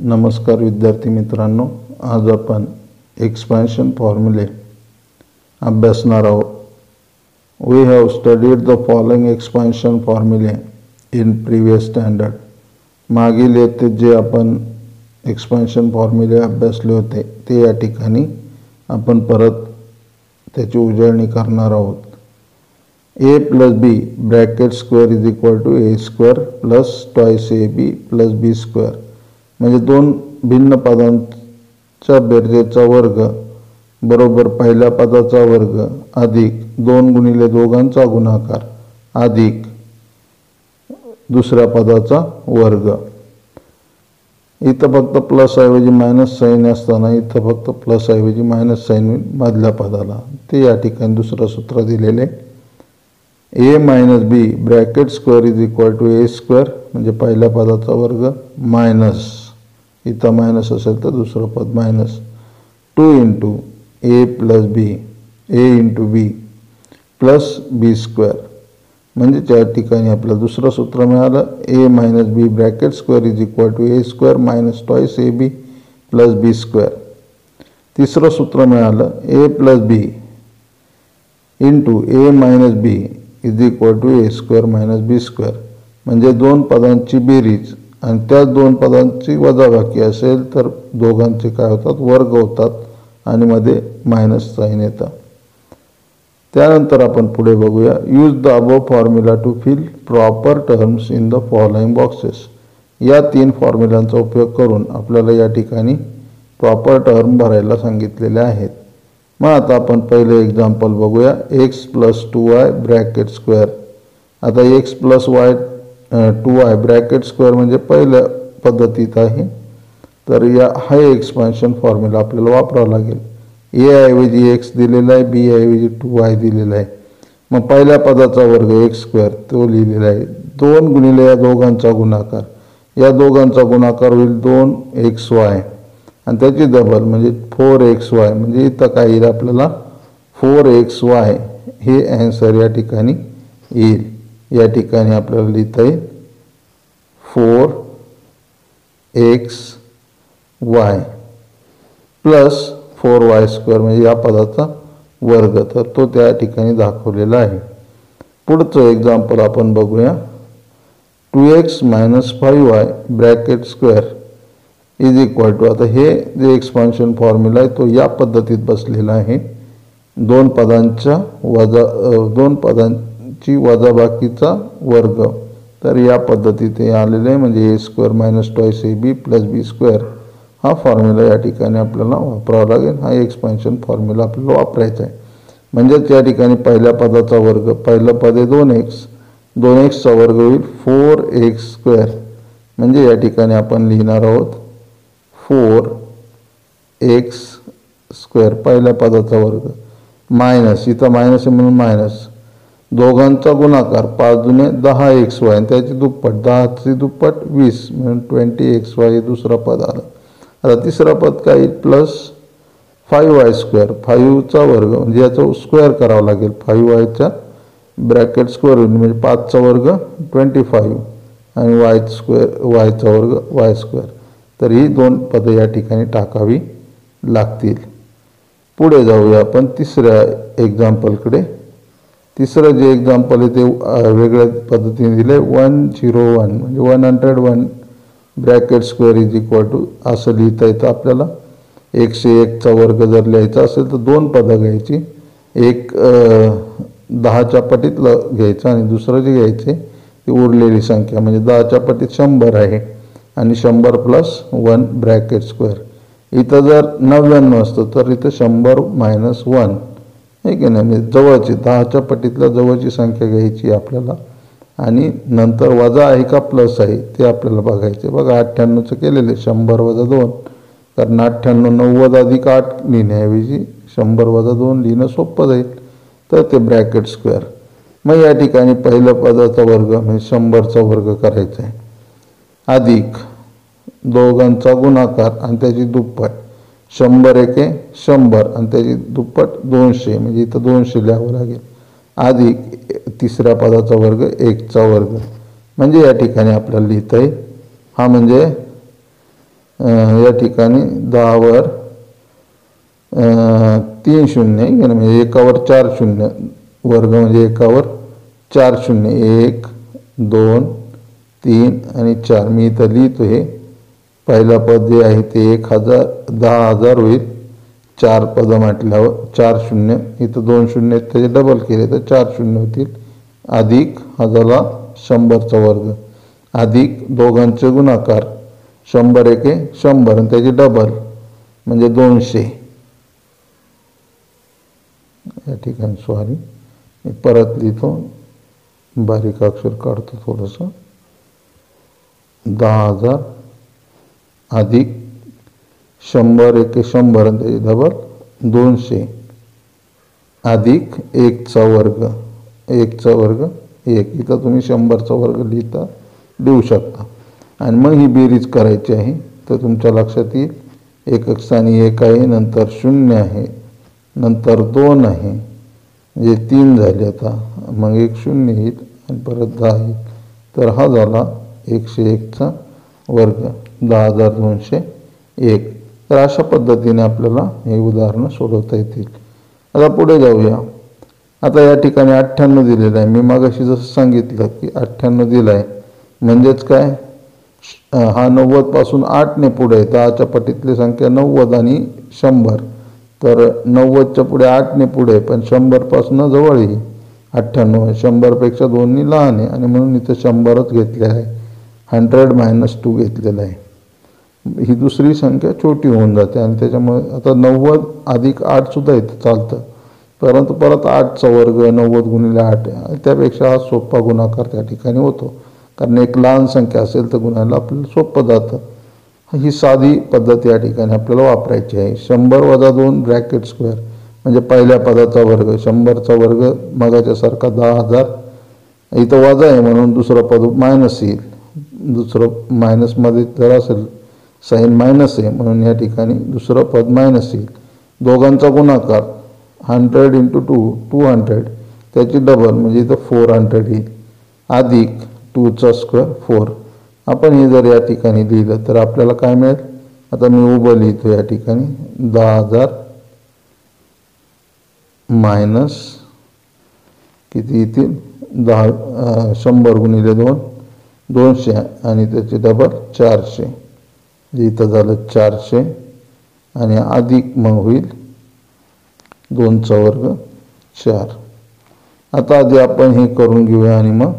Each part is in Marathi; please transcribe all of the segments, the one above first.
नमस्कार विद्यार्थी मित्रांनो, आज आपण एक्सपेंशन फॉर्म्युले अभ्यासणार आहोत. We have studied the following expansion formulae in previous standard. मागील येथे जे आपण एक्सपेंशन फॉर्म्युले अभ्यासले होते ते या ठिकाणी आपण परत त्याची उजळणी करणार आहोत. a plus B bracket square is equal to a square plus twice ab plus b square, म्हणजे दोन भिन्न पदांच्या बेरजेचा वर्ग बरोबर पहिल्या पदाचा वर्ग अधिक 2 गुणिले दोघांचा गुणाकार अधिक दुसऱ्या पदाचा वर्ग. इथं फक्त प्लस ऐवजी मायनस साईन असताना इथं फक्त प्लस ऐवजी मायनस साईन मधल्या पदाला, ते या ठिकाणी दुसरं सूत्र दिलेले. a minus B bracket square is equal to a square, म्हणजे पहिल्या पदाचा वर्ग मायनस, इथं मायनस असेल तर दुसरं पद minus 2 into a plus B, a into B plus B square, म्हणजे त्या ठिकाणी आपलं दुसरं सूत्र मिळालं. a minus B bracket square is equal to a square minus twice A B plus B square. तिसरं सूत्र मिळालं a plus B into a minus B is equal to a square minus B square, म्हणजे दोन पदांची बेरीज आणि त्या दोन पदांची वजाबाकी असेल तर दोघांचे काय होतात, वर्ग होतात आणि मध्ये मायनस साईन येतं. त्यानंतर आपण पुढे बघूया. Use the above formula to fill proper terms in the following boxes. या 3 फॉर्म्युलांचा उपयोग करून आपल्याला या ठिकाणी प्रॉपर टर्म भरायला सांगितलेले आहेत. मग आता आपण पहिले एक्झाम्पल बघूया. x plus 2y bracket square. आता x plus y 2y bracket square म्हणजे पहिल्या पद्धतीत आहे, तर हा एक्सपेंशन फॉर्म्युला आपल्याला वापरावा लागेल. a ऐवजी x दिलेला आहे, b ऐवजी 2y दिलेला आहे. मग पहिल्या पदाचा वर्ग x स्क्वेअर तो लिहिलेला आहे. 2 गुणिले या दोघांचा गुणाकार, या दोघांचा गुणाकार होईल 2xy आणि त्याची डबल म्हणजे 4xy, म्हणजे इथं काय येईल आपल्याला 4xy हे ॲन्सर या ठिकाणी येईल. या ठिकाणी आपल्याला लिहिता येईल 4xy प्लस 4y स्क्वेअर, म्हणजे या पदाचा वर्ग, तर तो त्या ठिकाणी दाखवलेला आहे. पुढचं एक्झाम्पल आपण बघूया. 2x minus 5y bracket square is equal to, आता हे जे एक्सपेंशन फॉर्म्युला आहे तो या पद्धतीत बसलेला आहे. दोन पदांची वजाबाकीचा वर्ग, तर या पद्धतीत हे आलेले आहे. म्हणजे a square minus twice A B plus B square हा फॉर्म्युला या ठिकाणी आपल्याला वापरावा लागेल. हा एक्सपेंशन फॉर्म्युला आपल्याला वापरायचा आहे. म्हणजेच या ठिकाणी पहिल्या पदाचा वर्ग, पहिलं पद आहे 2xचा वर्ग होईल 4x स्क्वेअर, म्हणजे या ठिकाणी आपण लिहिणार आहोत 4x स्क्वेअर पहिल्या पदाचा वर्ग मायनस, इथं मायनस आहे म्हणून मायनस, दोघांचा गुणाकार 5 दुने 10xy आणि त्याची दुप्पट, 10ची दुप्पट 20 म्हणून 20xy हे दुसरं पद आलं. आता तिसरं पद काय येईल प्लस 5y स्क्वेअर, 5चा वर्ग म्हणजे याचा स्क्वेअर करावा लागेल. 5yचा ब्रॅकेट स्क्वेअर होईल म्हणजे 5चा वर्ग 25 आणि yचा वर्ग y स्क्वेअर, तर ही दोन पदं या ठिकाणी टाकावी लागतील. पुढे जाऊया आपण तिसऱ्या एक्झाम्पलकडे. तिसरं जे एक्झाम्पल आहे ते वेगळ्या पद्धतीने दिलं आहे. 101 म्हणजे 101 bracket square is equal to असं लिहिता येतं आपल्याला. 101चा वर्ग जर लिहायचा असेल तर दोन पदं घ्यायची, एक 10च्या पटीतलं घ्यायचं आणि दुसरं जे घ्यायचे ती उरलेली संख्या, म्हणजे 10च्या पटीत 100 आहे आणि 100 प्लस 1 ब्रॅकेट स्क्वेअर. इथं जर 99 असतं तर इथं 100 मायनस 1 आहे की नाही, म्हणजे जवळची 10च्या पटीतल्या जवळची संख्या घ्यायची आपल्याला आणि नंतर वजा आहे का प्लस आहे ते आपल्याला बघायचे. बघा 98चं केलेलं 100 वजा 2, कारण 98 90 अधिक 8 लिहिण्याऐवजी 100 वजा 2 लिहिणं सोपं जाईल, तर ते ब्रॅकेट स्क्वेअर. मग या ठिकाणी पहिलं पदाचा वर्ग म्हणजे 100चा वर्ग करायचा आहे अधिक दोघांचा गुणाकार आणि त्याची दुप्पट, 100 एके 100 आणि त्याची दुप्पट 200, म्हणजे इथं 200 लिहावं लागेल अधिक तिसऱ्या पदाचा वर्ग 1चा वर्ग, म्हणजे या ठिकाणी आपल्याला लिहिता येईल हा म्हणजे या ठिकाणी 10 वर 3 शून्य आहे की नाही, म्हणजे एकावर 4 शून्य, वर्ग म्हणजे एकावर 4 शून्य, 1 2 3 आणि 4. मी इथं लिहितो हे पहिला पद जे आहे ते 10,000 होईल. 4 पदं म्हटल्यावर 4 शून्य, इथं 2 शून्य त्याचे डबल केले तर 4 शून्य होतील, अधिक हा झाला 100चा वर्ग, अधिक दोघांचे गुणाकार 100 एके 100 आणि त्याचे डबल म्हणजे 200. या ठिकाणी सॉरी मी परत लिहितो, बारीक अक्षर काढतो थोडंसं. 10,000 अधिक 100 एके 100 आणि त्याचे डबल 200 अधिक 1चा वर्ग, 1चा वर्ग 1. इथं तुम्ही 100चा वर्ग लिहू शकता. आणि मग ही बेरीज करायची आहे तर तुमच्या लक्षात येईल एकक स्थानी 1 आहे, नंतर 0 आहे, नंतर 2 आहे, म्हणजे 3 झाले. आता मग 1 0 येईल आणि परत 10 येईल, तर हा झाला 101चा वर्ग, 10,201. तर अशा पद्धतीने आपल्याला हे उदाहरणं सोडवता येतील. आता पुढे जाऊया. आता या ठिकाणी 98 दिलेलं आहे. मी मागाशी जसं सांगितलं की 98 दिलं आहे म्हणजेच काय, हा 90पासून 8ने पुढे आहे. 10च्या पटीतली संख्या 90 आणि 100, तर 90च्या पुढे 8ने पुढे आहे, पण 100पासून जवळ आहे 98. 100पेक्षा 2 लहान आहे आणि म्हणून इथं 100च घेतलेलं आहे. 100 - 2 घेतलेलं आहे. ही दुसरी संख्या छोटी होऊन जाते आणि त्याच्यामुळे आता 90 अधिक 8 सुद्धा इथं चालतं, परंतु परत 8चा वर्ग 90 गुणिले 8 त्यापेक्षा हा सोपा गुणाकार त्या ठिकाणी होतो, कारण एक लहान संख्या असेल तर गुणायला आपल्याला सोपं जातं. ही साधी पद्धत या ठिकाणी आपल्याला वापरायची आहे. 100 - 2 ब्रॅकेट स्क्वेअर म्हणजे पहिल्या पदाचा वर्ग, 100चा वर्ग मगाच्यासारखा 10,000, इथं वजा आहे म्हणून दुसरं पद मायनस येईल. दुसरं मायनसमध्ये जर असेल साईन मायनस आहे म्हणून या ठिकाणी दुसरं पद मायनस येईल. दोघांचा गुणाकार 100 × 2 200, त्याची डबल म्हणजे इथं 400 येईल, अधिक 2चा स्क्वेअर 4. आपण हे जर या ठिकाणी लिहिलं तर आपल्याला काय मिळेल, आता मी उभं लिहितो या ठिकाणी 10,000 मायनस किती येतील 100 गुणिले 2 200 आणि त्याचे डबल 400, इथं झालं 400 आणि अधिक मग होईल 2चा वर्ग 4. आता आधी आपण हे करून घेऊया आणि मग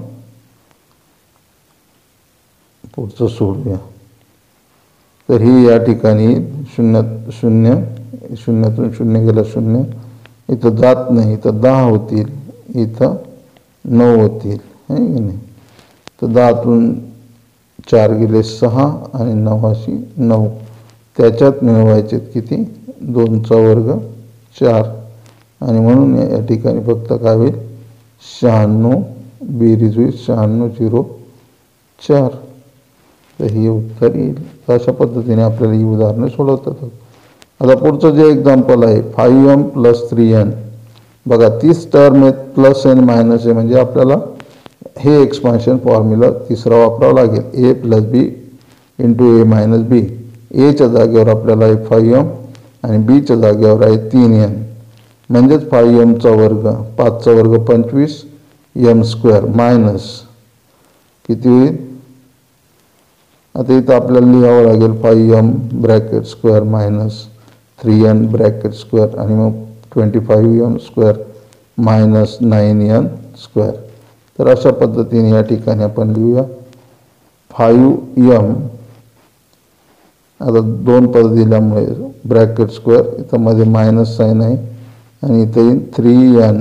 पुढचं सोडूया. तर ही या ठिकाणी 0 0 0तून 0 गेला 0, इथं जात नाही, इथं 10 होतील, इथं 9 होतील आहे की नाही. तर 10तून 4 गेले 6 आणि 9 अशी 9, त्याच्यात मिळवायचे किती 2चा वर्ग 4 आणि म्हणून या ठिकाणी फक्त काय होईल 96 बेरीज होईल 96 0 4. तर हे उत्तर येईल. अशा पद्धतीने आपल्याला ही उदाहरणे सोडवतात. आता पुढचं जे एक्झाम्पल आहे 5m + 3n. बघा 30 टर्म आहेत, प्लस आणि मायनस आहे, म्हणजे आपल्याला हे एक्सपान्शन फॉर्म्युला तिसरा वापरावा लागेल. a + b × a - b. एच्या जागेवर आपल्याला आहे 5m आणि बीच्या जागेवर आहे 3n, म्हणजेच 5mचा वर्ग, 5चा वर्ग 25 m² मायनस किती होईल. आता इथं आपल्याला लिहावं लागेल 5m bracket square minus 3n bracket square आणि मग 25m² मायनस 9n². तर अशा पद्धतीने या ठिकाणी आपण लिहूया 5m. आता 2 पद दिल्यामुळे ब्रॅकेट स्क्वेअर, इथं मध्ये मायनस साईन आहे आणि इथं येईल 3n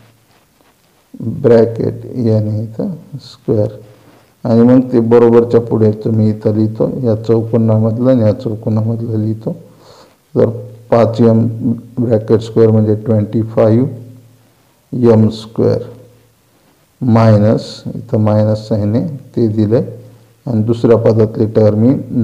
ब्रॅकेट n इथं स्क्वेअर आणि मग ते बरोबरच्या पुढे तुम्ही इथं लिहितो, या चौकोनामधलं आणि या चौकोनामधलं लिहितो. तर 5m ब्रॅकेट स्क्वेअर म्हणजे 25m² मायनस इथं मायनस साईन आहे ते दिलं आणि दुसऱ्या पदातली टर्म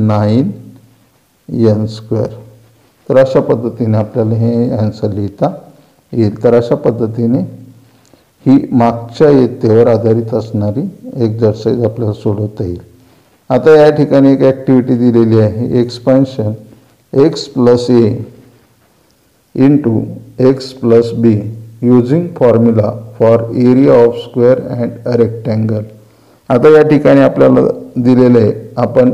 9n². तर अशा पद्धतीने आपल्याला हे आन्सर लिहिता येईल. तर अशा पद्धतीने ही मागच्या इयत्तेवर आधारित असणारी एक्झरसाइज आपल्याला सोडवता येईल. आता या ठिकाणी एक ॲक्टिव्हिटी दिलेली आहे, expansion X plus A into X plus B using formula for area of square and a rectangle. आता या ठिकाणी आपल्याला दिलेलं आहे, आपण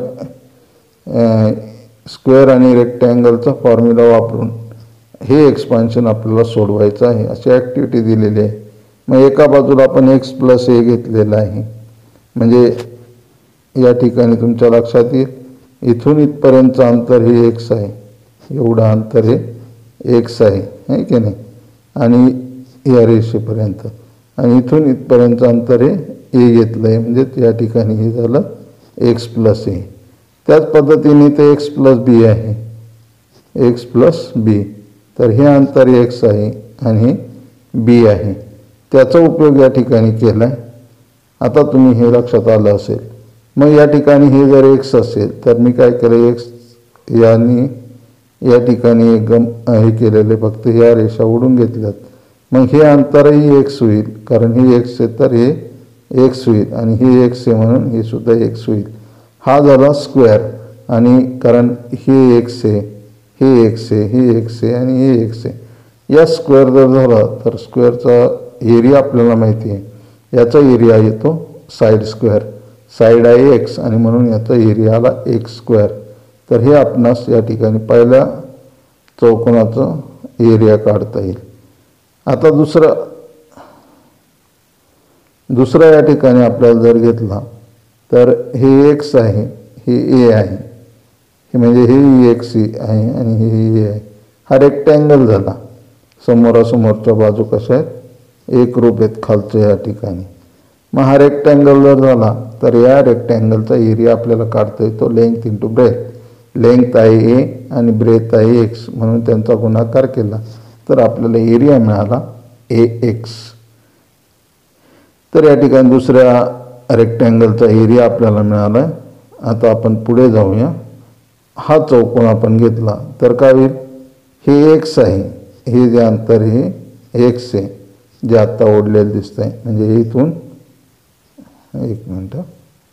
स्क्वेअर आणि रेक्टँगलचा फॉर्म्युला वापरून हे एक्सपान्शन आपल्याला सोडवायचं आहे, अशी ॲक्टिव्हिटी दिलेली आहे. मग एका बाजूला आपण एक्स प्लस ए घेतलेलं आहे, म्हणजे या ठिकाणी तुमच्या लक्षात येईल इथून इथपर्यंतचं अंतर हे एक्स आहे, एवढं अंतर हे एक्स आहे की नाही, आणि या रेषेपर्यंत, आणि इथून इथपर्यंतचं अंतर हे ए घेतलं आहे, म्हणजे या ठिकाणी हे झालं एक्स प्लस ए. त्याच पद्धतीने ते एक्स प्लस बी आहे, एक्स प्लस बी, तर हे अंतर एक्स आहे आणि हे बी आहे, त्याचा उपयोग या ठिकाणी केला आहे. आता तुम्ही हे लक्षात आलं असेल. मग या ठिकाणी हे जर एक्स असेल तर मी काय केलं, एक्स यांनी या ठिकाणी एकदम हे केलेले, फक्त ह्या रेषा ओढून घेतल्यात. मग हे अंतरही एक्स होईल, कारण हे एक्स आहे तर हे एक्स होईल, आणि हे एक्स आहे म्हणून हे सुद्धा एक्स होईल. हा झाला स्क्वेअर, आणि कारण हे एक्स आहे, हे एक्स आहे, हे एक्स आहे आणि हे एक्स आहे. या स्क्वेअर जर झाला तर स्क्वेअरचा एरिया आपल्याला माहिती आहे, याचा एरिया येतो साईड स्क्वेअर, साईड आहे एक्स आणि म्हणून याचा एरिया आला एक्स स्क्वेअर. तर हे आपणास या ठिकाणी पहिल्या चौकोनाचा एरिया काढता येईल. आता दुसरा या ठिकाणी आपल्याला जर घेतला तर हे एक्स आहे, हे ए आहे, हे म्हणजे हे एक्स आहे आणि हे ए आहे. हा रेक्टँगल झाला, समोरासमोरच्या बाजू कशा आहेत, एकरूप आहेत खालच्या या ठिकाणी. मग हा रेक्टँगल जर झाला तर या रेक्टँगलचा एरिया आपल्याला काढता येतो लेंथ इंटू ब्रेथ. लेंथ आहे ए आणि ब्रेथ आहे एक्स, म्हणून त्यांचा गुणाकार केला तर आपल्याला एरिया मिळाला ए एक्स. तर या ठिकाणी दुसऱ्या रेक्टँगलचा एरिया आपल्याला मिळाला आहे. आता आपण पुढे जाऊया. हा चौकोन आपण घेतला तर काय होईल, हे एक्स आहे, हे जे अंतर हे एक्स आहे जे आत्ता ओढलेलं दिसत आहे, म्हणजे इथून एक मिनटं,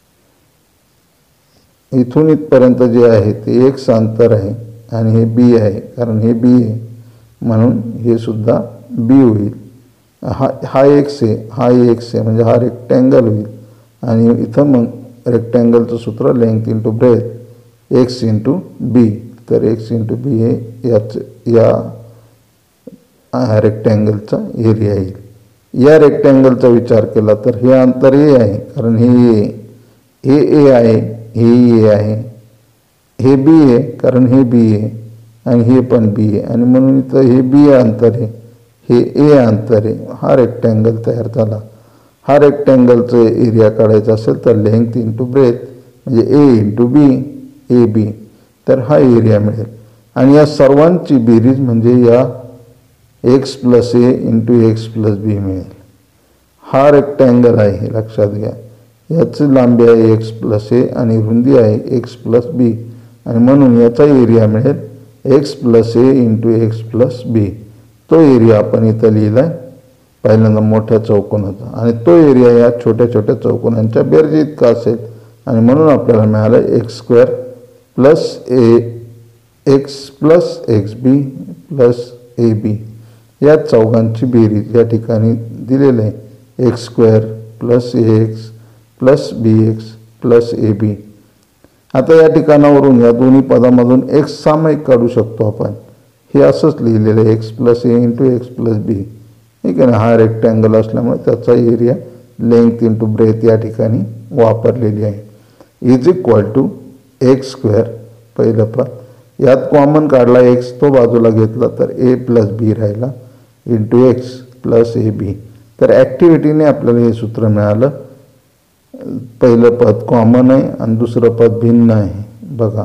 इथून इथपर्यंत जे आहे ते एक्स अंतर आहे आणि हे बी आहे, कारण हे बी आहे म्हणून हे सुद्धा बी होईल. हा एक्स आहे, हा एक्स आहे, म्हणजे हा रेक्टँगल होईल, आणि इथं मग रेक्टँगलचं सूत्र length into breadth X into B. तर एक्स इंटू बी हे या रेक्टँगलचा एरिया येईल. या रेक्टँगलचा विचार केला तर हे अंतर ए आहे, कारण हे ए आहे, हे ए आहे, हे बी आहे कारण हे बी आहे, आणि हे पण बी आहे, आणि म्हणून इथं हे बी अंतर आहे, हे ए अंतर आहे. हा रेक्टँगल तयार झाला. हा रेक्टँगलचं एरिया काढायचा असेल तर लेंथ इंटू ब्रेथ म्हणजे ए इंटू बी, ए बी, तर हा एरिया मिळेल. आणि या सर्वांची बेरीज म्हणजे या X plus A into X plus B मिळेल. हा रेक्टँगल आहे, लक्षात घ्या, याची लांबी आहे एक्स प्लस ए आणि रुंदी आहे एक्स प्लस बी, आणि म्हणून याचा एरिया मिळेल X plus A into X plus B. तो एरिया आपण इथं लिहिला आहे पहिल्यांदा मोठ्या चौकोनाचा, आणि तो एरिया या छोट्या छोट्या चौकोनांच्या बेरजे इतका असेल, आणि म्हणून आपल्याला मिळालं X square plus X plus X B plus A B. या चौघांची बेरीज या ठिकाणी दिलेलं आहे, X square plus A X plus B X plus A B. आता या ठिकाणावरून या दोन्ही पदामधून एक्स सामायिक काढू शकतो आपण. हे असंच लिहिलेलं आहे X plus A into X plus B, ठीक आहे ना. हा रेक्टँगल असल्यामुळे त्याचा एरिया लेंथ इंटू ब्रेथ या ठिकाणी वापरलेली आहे. Is equal to X square पहिलं पद, यात कॉमन काढला एक्स, तो बाजूला घेतला तर ए प्लस बी राहिला into X plus A B. तर ॲक्टिव्हिटीने आपल्याला हे सूत्र मिळालं. पहिलं पद कॉमन आहे आणि दुसरं पद भिन्न आहे. बघा,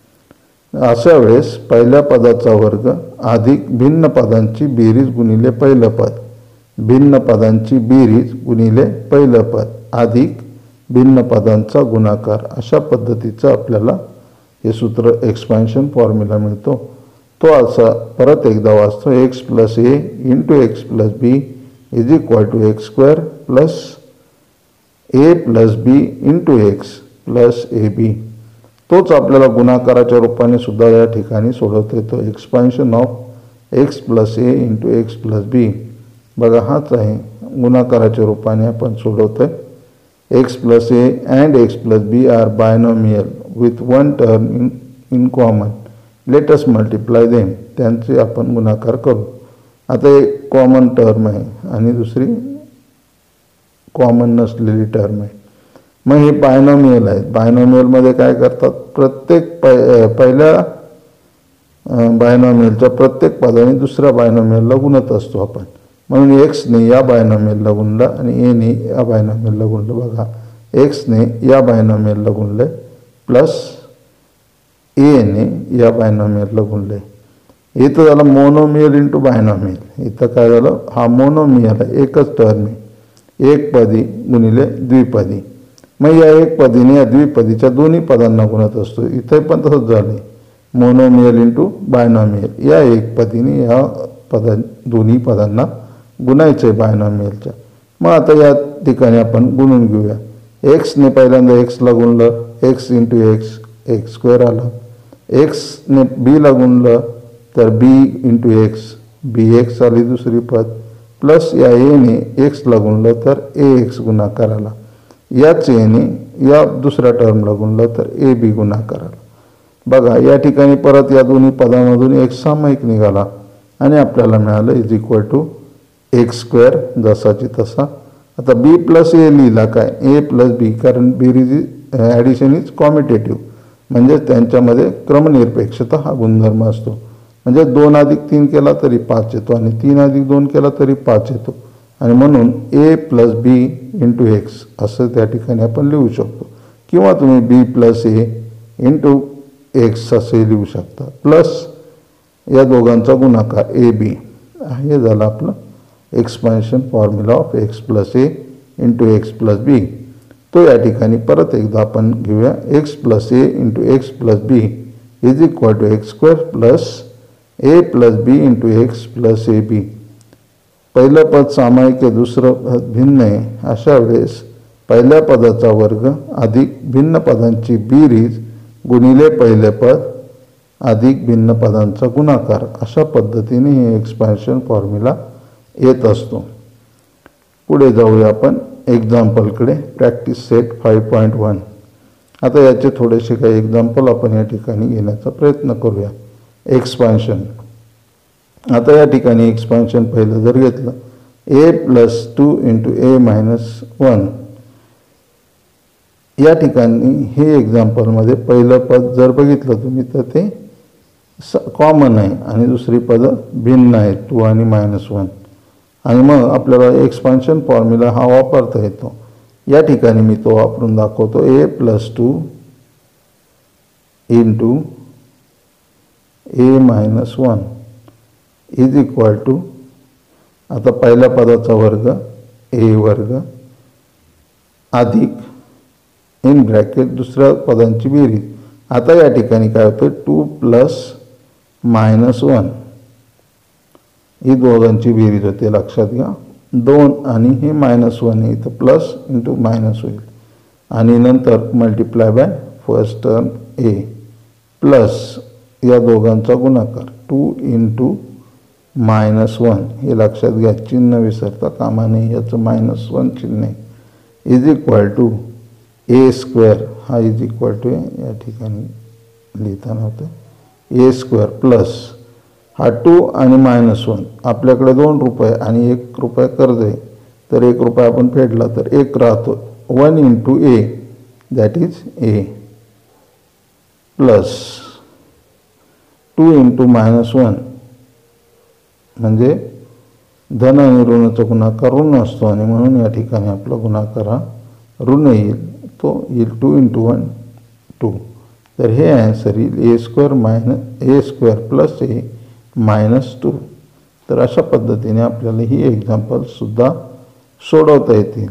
अशा वेळेस पहिल्या पदाचा वर्ग अधिक भिन्न पदांची बेरीज गुणिले पहिलं पद, भिन्न पदांची बेरीज गुणिले पहिलं पद अधिक भिन्न पदांचा गुणाकार, अशा पद्धतीचं आपल्याला हे सूत्र एक्सपान्शन फॉर्म्युला मिळतो. तो असा परत एकदा वाचतो, X plus A into X plus B is equal to X square plus A plus B into X plus A B. तोच आपल्याला गुणाकाराच्या रूपाने सुद्धा या ठिकाणी सोडवता येतो. Expansion of X plus A into X plus B. बघा हाच आहे गुणाकाराच्या रूपाने आपण सोडवतोय. X plus A and X plus B are binomial with one term in common. Let us multiply them. त्यांचे आपण गुणाकार करू. आता एक कॉमन टर्म आहे आणि दुसरी कॉमन नसलेली टर्म आहे. मग हे बायनॉमियल आहेत. बायनॉमियलमध्ये काय करतात, प्रत्येक पहिल्या बायनॉमियलच्या प्रत्येक पदाने दुसऱ्या बायनॉमियलला गुणत असतो आपण. म्हणून एक्सने या बायनॉमियलला गुणलं आणि एने या बायनॉमियलला गुणलं. बघा एक्सने या बायनॉमियलला गुणले प्लस एने या बायनॉमियलला गुणले. इथं झालं मोनोमियल इंटू बायनॉमियल. इथं काय झालं, हा मोनोमियल आहे, एकच टर्म आहे. एकपदी गुणिले द्विपदी. मग या एकपदीने या द्विपदीच्या दोन्ही पदांना गुणत असतो. इथे पण तसंच झालं, मोनोमियल इंटू बायनॉमियल. या एकपदीने या दोन्ही पदांना गुणायचं आहे बायनॉमियलच्या. मग आता या ठिकाणी आपण गुणून घेऊया. एक्सने पहिल्यांदा एक्सला गुणलं, X into X, X square आला. एक्सने बीला गुणलं तर B into X, B X आली दुसरी पद. प्लस या एने एक्सला गुणलं तर ए एक्स गुणाकार आला. याच एने या दुसऱ्या टर्मला गुणलं तर ए बी गुणाकार आला. बघा या ठिकाणी परत या दोन्ही पदामधून एक्स सामायिक निघाला आणि आपल्याला मिळालं is equal to X square जसाची तसा. आता बी प्लस ए लिहिला काय, ए प्लस बी, कारण बेरीज ॲडिशन इज कॉम्युटेटिव्ह, म्हणजे त्यांच्यामध्ये क्रमनिरपेक्षता हा गुणधर्म असतो. म्हणजे 2 अधिक 3 केला तरी 5 येतो आणि 3 अधिक 2 केला तरी 5 येतो. आणि म्हणून A plus B into X असं त्या ठिकाणी आपण लिहू शकतो. किंवा तुम्ही B plus A into X असे लिहू शकता. प्लस या दोघांचा गुणाकार ए बी. हे झालं आपलं expansion formula of X plus A into X plus B. तो या ठिकाणी परत एकदा आपण घेऊया. X plus A into X plus B is equal to X square plus A plus B into X plus A B. पहिलं पद सामायिक आहे, दुसरं पद भिन्न आहे. अशा वेळेस पहिल्या पदाचा वर्ग अधिक भिन्न पदांची बेरीज गुणिले पहिले पद अधिक भिन्न पदांचा गुणाकार. अशा पद्धतीने हे एक्सपान्शन फॉर्म्युला येत असतो. पुढे जाऊया आपण एक्झाम्पलकडे. Practice set 5.1. आता याचे थोडेसे काही एक्झाम्पल आपण या ठिकाणी घेण्याचा प्रयत्न करूया. एक्सपान्शन. आता या ठिकाणी एक्सपान्शन पहिलं जर घेतलं, A plus 2 into A minus 1. या ठिकाणी हे एक्झाम्पलमध्ये पहिलं पद जर बघितलं तुम्ही तर ते कॉमन आहे आणि दुसरी पदं भिन्न आहेत, 2 आणि -1. आणि मग आपल्याला एक्सपान्शन फॉर्म्युला हा वापरता येतो. या ठिकाणी मी तो वापरून दाखवतो. A plus 2 into A minus 1 is equal to, आता पहिल्या पदाचा वर्ग ए वर्ग अधिक इन ब्रॅकेट दुसऱ्या पदांची बेरीज. आता या ठिकाणी काय होतं, 2 प्लस -1 ही दोघांची बेरीज होते. लक्षात घ्या 2 आणि हे -1 आहे, इथं प्लस इंटू मायनस होईल आणि नंतर multiply by first term A plus या दोघांचा गुणाकार 2 इंटू -1. हे लक्षात घ्या, चिन्ह विसरता कामा नये, याचं -1 चिन्ह आहे. Is equal to A square, हा इज इक्वल टू या ठिकाणी लिहिताना होतं ए स्क्वेअर प्लस हा 2 आणि -1. आपल्याकडे 2 रुपये आणि 1 रुपये कर्ज आहे, तर 1 रुपया आपण फेडला तर 1 राहतो. 1 into A that is A plus 2 into -1 म्हणजे धन आणि ऋणाचा गुणाकार ऋण असतो आणि म्हणून या ठिकाणी आपला गुणाकार हा ऋण येईल. तो येईल 2 इंटू 1 2. तर हे आन्सर येईल ए स्क्वेअर प्लस ए -2. तर अशा पद्धतीने आपल्याला ही एक्झाम्पलसुद्धा सोडवता येतील.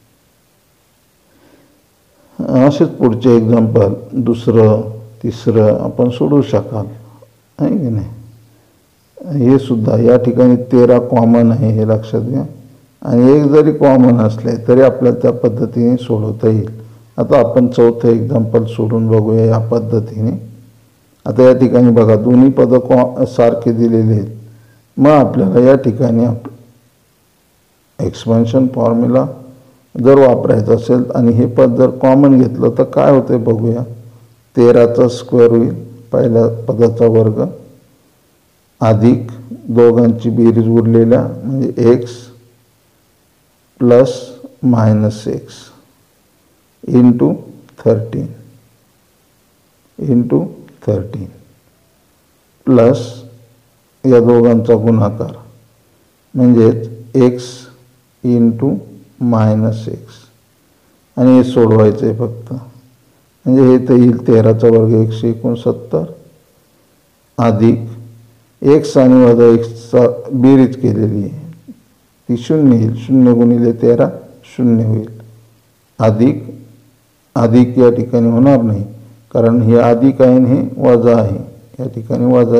असेच पुढचे एक्झाम्पल दुसरं तिसरं आपण सोडवू शकाल, आहे की नाही. हे सुद्धा या ठिकाणी 13 कॉमन आहे, हे लक्षात घ्या. आणि 1 जरी कॉमन असले तरी आपल्याला त्या पद्धतीने सोडवता येईल. आता आपण चौथं एक्झाम्पल सोडून बघूया या पद्धतीने. आता या ठिकाणी बघा दोन्ही पदं सारखे दिलेले आहेत. मग आपल्याला या ठिकाणी एक्सपान्शन फॉर्म्युला जर वापरायचं असेल आणि हे पद जर कॉमन घेतलं तर काय होते बघूया. 13चा स्क्वेअर होईल पहिल्या पदाचा वर्ग अधिक दोघांची बेरीज उरलेल्या म्हणजे x plus -x into 13 plus या दोघांचा गुणाकार म्हणजेच x इंटू -x आणि हे सोडवायचं आहे फक्त. म्हणजे हे तर येईल 13चा वर्ग 169 अधिक x आणि वजा xचा बेरीज केलेली आहे ती 0 येईल. 0 गुणिले 13 0 होईल. अधिक या ठिकाणी होणार नाही कारण हे अधिक आहे आणि हे वजा आहे. या ठिकाणी वजा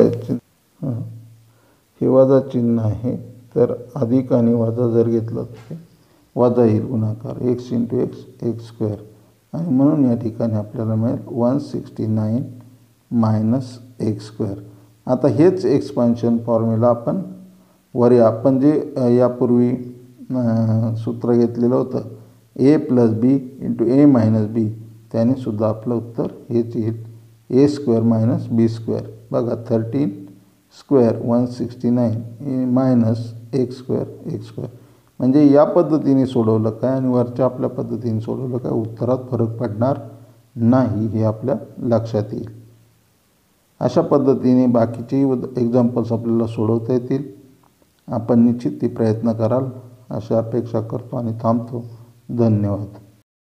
हे वजा चिन्ह आहे तर अधिक आणि वजा जर घेतलं तर वजा येईल गुणाकार x इंटू x स्क्वेअर आणि म्हणून या ठिकाणी आपल्याला मिळेल 169 मायनस x स्क्वेअर. आता हेच एक्सपान्शन फॉर्म्युला आपण जे यापूर्वी सूत्र घेतलेलं होतं a plus B into a minus B त्याने सुद्धा आपलं उत्तर हेच येईल a square minus B square. बघा 13 स्क्वेअर 169 मायनस x स्क्वेअर म्हणजे या पद्धतीने सोडवलं काय आणि वरच्या आपल्या पद्धतीने सोडवलं काय उत्तरात फरक पडणार नाही हे आपल्या लक्षात येईल. अशा पद्धतीने बाकीचे एक्झाम्पल्स आपल्याला सोडवता येतील. आपण निश्चित ते प्रयत्न कराल अशी अपेक्षा करतो आणि थांबतो. धन्यवाद.